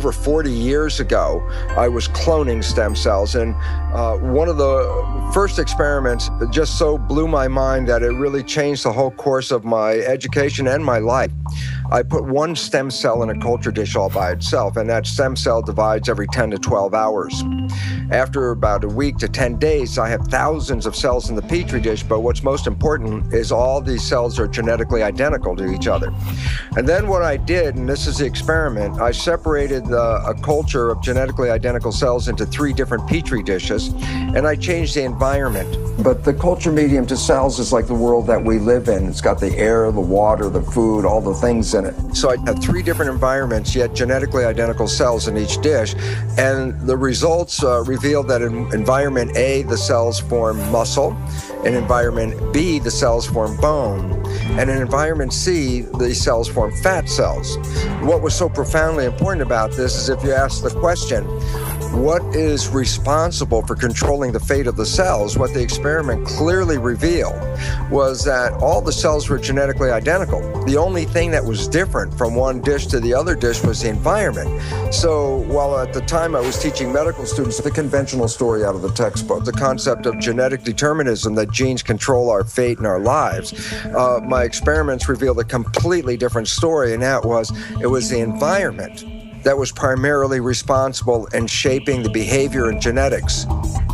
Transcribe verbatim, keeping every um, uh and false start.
over forty years ago, I was cloning stem cells, and uh, one of the first experiments just so blew my mind that it really changed the whole course of my education and my life. I put one stem cell in a culture dish all by itself, and that stem cell divides every ten to twelve hours. After about a week to ten days, I have thousands of cells in the Petri dish, but what's most important is all these cells are genetically identical to each other. And then what I did, and this is the experiment, I separated the, a culture of genetically identical cells into three different Petri dishes, and I changed the environment. But the culture medium to cells is like the world that we live in. It's got the air, the water, the food, all the things in it. So I had three different environments, yet genetically identical cells in each dish, and the results uh, revealed that in environment A, the cells form muscle, in environment B, the cells form bone, and in environment C, the cells form fat cells. What was so profoundly important about this is if you ask the question, what is responsible for controlling the fate of the cells? What the experiment clearly revealed was that all the cells were genetically identical. The only thing that was different from one dish to the other dish was the environment. So while at the time I was teaching medical students the conventional story out of the textbook, the concept of genetic determinism, that genes control our fate and our lives, uh, my experiments revealed a completely different story, and that was it was the environment that was primarily responsible in shaping the behavior and genetics.